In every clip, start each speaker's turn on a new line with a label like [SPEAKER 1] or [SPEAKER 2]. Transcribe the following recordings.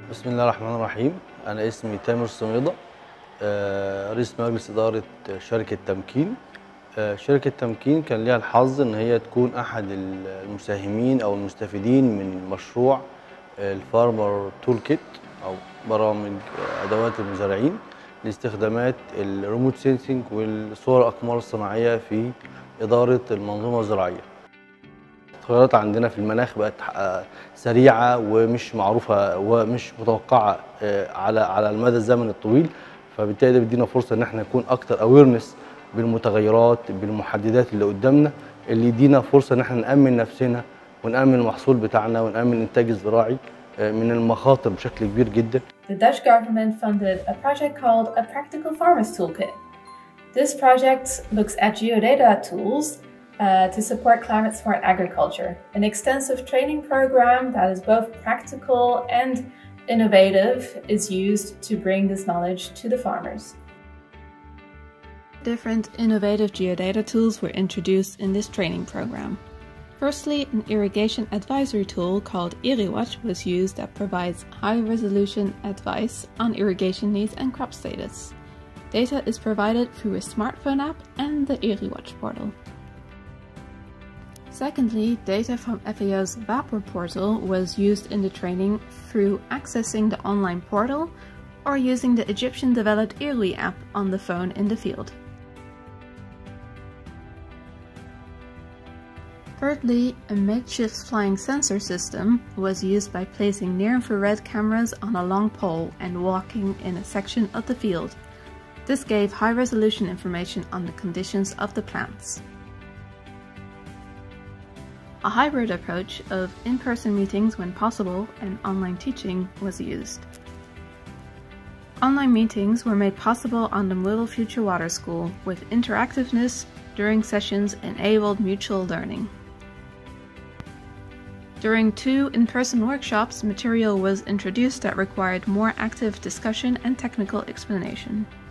[SPEAKER 1] بسم الله الرحمن الرحيم. أنا اسمي تامر صميدة، رئيس مجلس إدارة شركة تمكين. شركة تمكين كان ليها الحظ إن هي تكون أحد المساهمين أو المستفيدين من مشروع الفارمر تولكيت أو برامج أدوات المزارعين لاستخدامات الريموت سينسينج والصور الأقمار الصناعية في إدارة المنظومة الزراعية. التغيرات عندنا في المناخ بقت سريعة ومش معروفة ومش متوقعة على المدى الزمني الطويل، فبالتالي ده بيدينا فرصة إن احنا نكون أكتر أويرنس بالمتغيرات بالمحددات اللي قدامنا، اللي يدينا فرصة إن احنا نأمن نفسنا ونأمن المحصول بتاعنا ونأمن الإنتاج الزراعي من المخاطر بشكل كبير جدا.
[SPEAKER 2] The Dutch government funded a project called a Practical Farmers Toolkit. This project looks at geodata tools to support climate smart agriculture, an extensive training program that is both practical and innovative is used to bring this knowledge to the farmers.
[SPEAKER 3] Different innovative geodata tools were introduced in this training program. Firstly, an irrigation advisory tool called IrriWatch was used that provides high-resolution advice on irrigation needs and crop status. Data is provided through a smartphone app and the IrriWatch portal. Secondly, data from FAO's WaPOR portal was used in the training through accessing the online portal or using the Egyptian-developed IrriWatch app on the phone in the field. Thirdly, a makeshift flying sensor system was used by placing near-infrared cameras on a long pole and walking in a section of the field. This gave high-resolution information on the conditions of the plants. A hybrid approach of in-person meetings when possible and online teaching was used. Online meetings were made possible on the Moodle FutureWater School with interactiveness during sessions enabled mutual learning. During 2 in-person workshops, material was introduced that required more active discussion and technical explanation.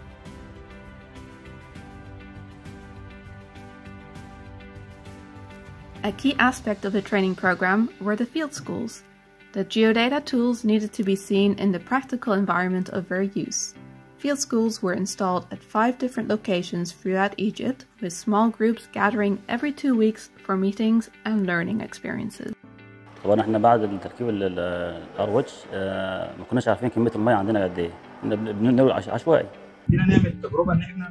[SPEAKER 3] A key aspect of the training program were the field schools. The geodata tools needed to be seen in the practical environment of their use. Field schools were installed at 5 different locations throughout Egypt, with small groups gathering every 2 weeks for meetings and learning experiences.
[SPEAKER 4] طبعا احنا بعد تركيب الارواج ما كناش عارفين كميه الميه عندنا قد ايه، كنا بنقول عشوائي.
[SPEAKER 5] بدينا نعمل التجربه ان احنا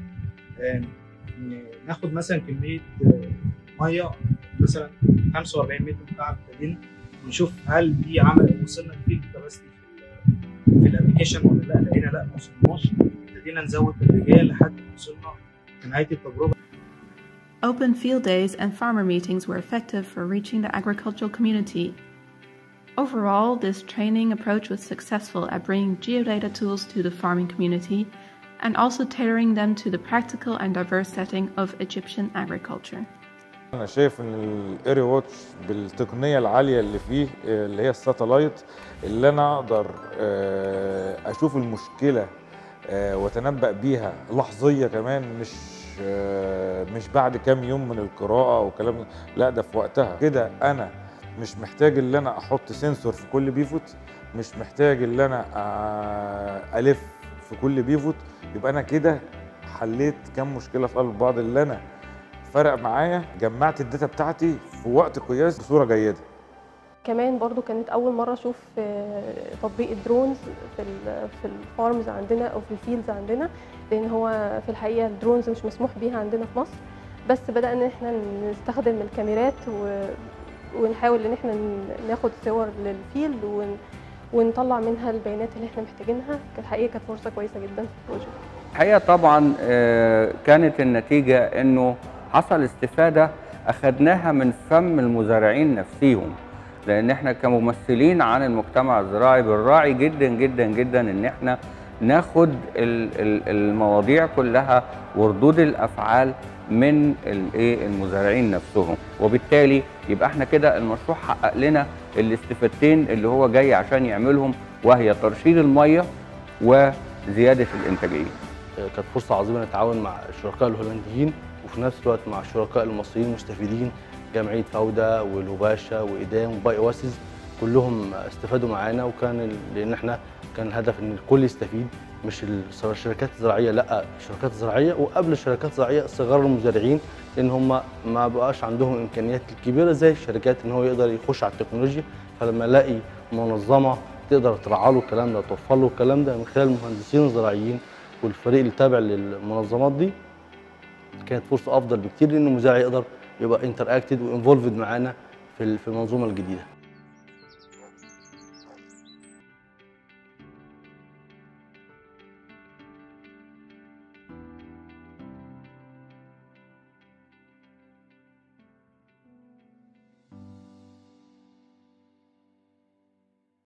[SPEAKER 5] ناخد مثلا كميه ميه مثلا 45 متر مكعب ابتدينا ونشوف هل دي وصلنا لفيلد كاباسيتي في الابلكيشن ولا لا، لقينا لا ما وصلناش، ابتدينا نزود الرجال لحد ما وصلنا لنهايه التجربه.
[SPEAKER 3] Open field days and farmer meetings were effective for reaching the agricultural community. Overall, this training approach was successful at bringing geodata tools to the farming community and also tailoring them to the practical and diverse setting of Egyptian agriculture.
[SPEAKER 6] أنا شايف إن الإيري واتش بالتقنية العالية اللي فيه اللي هي الساتلايت، اللي أنا أقدر أشوف المشكلة وأتنبأ بيها لحظية كمان، مش بعد كام يوم من القراءة أو كلام، لا ده في وقتها كده. أنا مش محتاج إن أنا أحط سنسور في كل بيفوت، مش محتاج إن أنا ألف في كل بيفوت، يبقى أنا كده حليت كام مشكلة في قلب بعض اللي أنا فرق معايا، جمعت الداتا بتاعتي في وقت قياس بصورة جيدة.
[SPEAKER 7] كمان برضو كانت أول مرة أشوف تطبيق الدرونز في الفارمز عندنا أو في الفيلدز عندنا، لأن هو في الحقيقة الدرونز مش مسموح بيها عندنا في مصر، بس بدأنا إن احنا نستخدم الكاميرات ونحاول إن احنا ناخد صور للفيلد ونطلع منها البيانات اللي احنا محتاجينها. الحقيقة كانت فرصة كويسة جدا في البروجكت.
[SPEAKER 8] الحقيقة طبعا كانت النتيجة إنه حصل استفادة أخدناها من فم المزارعين نفسيهم، لأن احنا كممثلين عن المجتمع الزراعي بنراعي جدا جدا جدا إن احنا ناخد المواضيع كلها وردود الأفعال من المزارعين نفسهم، وبالتالي يبقى احنا كده المشروع حقق لنا الاستفادتين اللي هو جاي عشان يعملهم، وهي ترشيد المية وزيادة الإنتاجية.
[SPEAKER 1] كانت فرصة عظيمة نتعاون مع الشركاء الهولنديين وفي نفس الوقت مع الشركاء المصريين المستفيدين، جمعية فاودا ولوباشا وإيدام وبايواسيس، كلهم استفادوا معانا، لان احنا كان الهدف ان الكل يستفيد، مش الشركات الزراعيه، لا الشركات الزراعيه، وقبل الشركات الزراعيه صغار المزارعين، لان هم ما بقاش عندهم امكانيات كبيره زي الشركات ان هو يقدر يخش على التكنولوجيا. فلما الاقي منظمه تقدر ترعى له الكلام ده، توفر له الكلام ده من خلال المهندسين الزراعيين والفريق اللي تابع للمنظمات دي، كانت فرصه افضل بكتير، لان المزارع يقدر يبقى انتراكتد وانفولفد معانا في المنظومه الجديده.